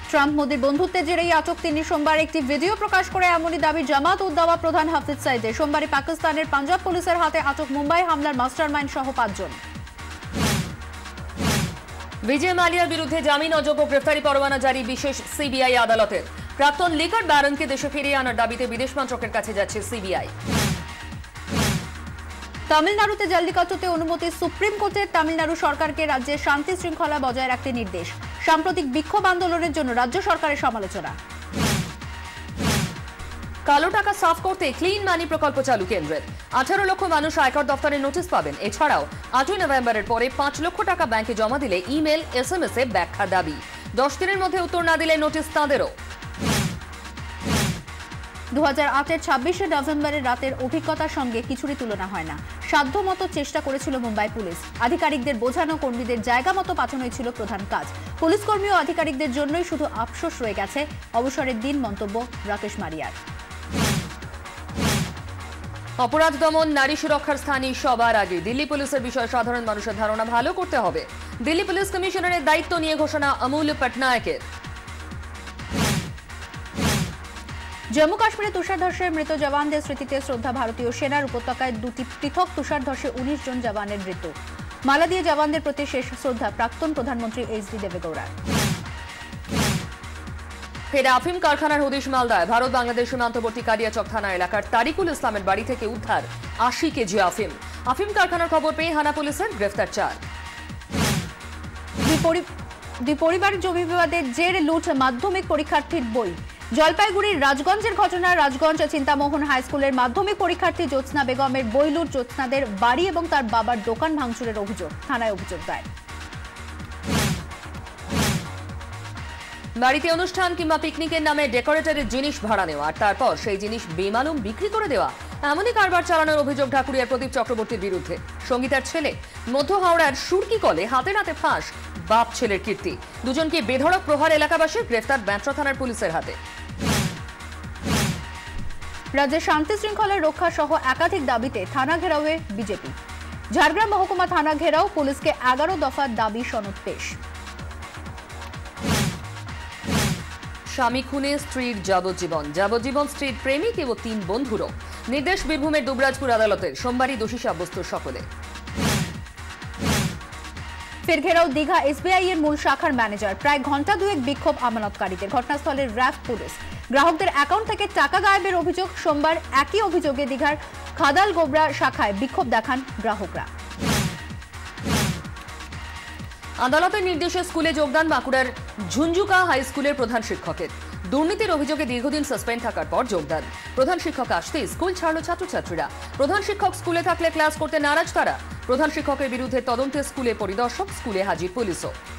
Trump মোদির বন্ধুত্বের জেরেই আটক তিনি। সোমবার একটি ভিডিও প্রকাশ করে এমনই দাবি জামাত উদ দাওয়া প্রধান হাফিজ সাইদের। সোমবারই পাকিস্তানের পাঞ্জাব পুলিশের হাতে আটক মুম্বাই হামলার মাস্টারমাইন্ড সহ 5 জন। বিজয় মালিয়ার বিরুদ্ধে জামিন অযোগ্য গ্রেফতারি পরোয়ানা জারি বিশেষ সিবিআই আদালতের। প্রাক্তন লিকার ব্যারনকে দেশে ফিরিয়ে আনার দাবিতে বিদেশ মন্ত্রকের কাছে যাচ্ছে সিবিআই। তামিলনাড়ুতে জাল্লিকাট্টুতে অনুমতি সুপ্রিম কোর্টের। তামিলনাড়ু সরকারকে রাজ্যে শান্তি শৃঙ্খলা বজায় রাখতে নির্দেশ। সাম্প্রতিক বিক্ষোভ আন্দোলনের জন্য রাজ্য সরকারের সমালোচনা। কালো টাকা সাফ করতে ক্লিন মানি প্রকল্প চালু কেন্দ্রের। 18 লক্ষ মানুষ আয়কর দফতরে নোটিশ পাবেন। এছাড়াও 8 নভেম্বরের পরে 5 লক্ষ টাকা ব্যাংকে জমা দিলে ইমেল SMS এ ব্যাখ্যা দাবি। 10 দিনের মধ্যে উত্তর না দিলে নোটিশ তাঁদেরও। 2008-এর 26শে নভেম্বরের রাতের অভিজ্ঞতার সঙ্গে কিছুরই তুলনা হয় না। সাধ্যমতো চেষ্টা করেছিল মুম্বাই পুলিশ। আধিকারিকদের বোঝানো, কর্মীদের জায়গা মতো পাঠানোই ছিল প্রধান কাজ। পুলিশ কর্মী ও আধিকারিকদের জন্যই শুধু আফসোস রয়ে গেছে অবসরের দিন, মন্তব্য রাকেশ মারিয়ার। অপরাধ দমন, নারী সুরক্ষার স্থানই সবার আগে। দিল্লি পুলিশের বিষয়ে সাধারণ মানুষের ধারণা ভালো করতে হবে। দিল্লি পুলিশ কমিশনারের দায়িত্ব নিয়ে ঘোষণা অমূল্য পটনায়কের। জম্মু কাশ্মীরে তুষারধসে মৃত জওয়ানদের স্মৃতিতে শ্রদ্ধা। ভারতীয় সেনার উপত্যকায় 2টি পৃথক তুষারধসে 19 জন জওয়ানের মৃত্যু। মালা দিয়ে জওয়ানদের প্রতি শেষ শ্রদ্ধা প্রাক্তন প্রধানমন্ত্রী HD দেবেগৌড়ার। ফের আফিম কারখানার হদিশ মালদায়। ভারত বাংলাদেশ সীমান্তবর্তী কালিয়াচক থানা এলাকার তারিকুল ইসলামের বাড়ি থেকে উদ্ধার 80 কেজি আফিম। আফিম কারখানার খবর পেয়ে হানা পুলিশের, গ্রেফতার 4। দুই পরিবারের জমি বিবাদের জেরে লুট মাধ্যমিক পরীক্ষার্থীর বই। জলপাইগুড়ির রাজগঞ্জের ঘটনা। রাজগঞ্জ চিন্তামোহন হাই স্কুলের মাধ্যমিক পরীক্ষার্থী জ্যোৎস্না বেগমের বই লুট। জ্যোৎস্নাদের বাড়ি এবং তার বাবার দোকান ভাঙচুরের অভিযোগ। থানায় অভিযোগ দায়ের। বাড়িতে অনুষ্ঠান কিংবা পিকনিকের নামে ডেকোরেটরের জিনিস ভাড়া নেওয়া আর তারপর সেই জিনিস বেমালুম বিক্রি করে দেওয়া, এমনই কারবার চালানোর অভিযোগ ঢাকুরিয়ার প্রদীপ চক্রবর্তীর বিরুদ্ধে। সঙ্গীতার ছেলে। মধ্য হাওড়ার সুরকি কলে হাতে নাতে ফাঁস বাপ ছেলের কীর্তি। দুজনকে বেধড়ক প্রহার এলাকাবাসীর, গ্রেফতার ব্যান্ট্রা থানার পুলিশের হাতে। রাজ্যে শান্তি শৃঙ্খলা রক্ষা সহ একাধিক দাবিতে থানা ঘেরাওয়ে বিজেপি। ঝাড়গ্রাম মহকুমা থানা ঘেরাও, পুলিশকে 11 দফার দাবি সনদ পেশ। স্বামী খুনে স্ত্রীর যাবজ্জীবন স্ত্রীর প্রেমিক এবং 3 বন্ধুরও। নির্দেশ বীরভূমের দুবরাজপুর আদালতের। সোমবারই দোষী সাব্যস্ত সকলে। ফের ঘেরাও দীঘা SBI এর মূল শাখার ম্যানেজার। প্রায় ঘন্টা দুয়েক বিক্ষোভ আমানতকারীদের। ঘটনাস্থলে র্যাব পুলিশ। গ্রাহকদের অ্যাকাউন্ট থেকে টাকা গায়েবের অভিযোগ। সোমবার একই অভিযোগে দীঘার খাদাল গোবরা শাখায় বিক্ষোভ দেখান গ্রাহকরা। আদালতের নির্দেশে স্কুলে যোগদান বাঁকুড়ার ঝুনঝুকা হাই স্কুলের প্রধান শিক্ষকের। দুর্নীতির অভিযোগে দীর্ঘদিন সাসপেন্ড থাকার পর যোগদান। প্রধান শিক্ষক আসতেই স্কুল ছাড়ল ছাত্রছাত্রীরা। প্রধান শিক্ষক স্কুলে থাকলে ক্লাস করতে নারাজ তারা। প্রধান শিক্ষকের বিরুদ্ধে তদন্তে স্কুলে পরিদর্শক, স্কুলে হাজির পুলিশও।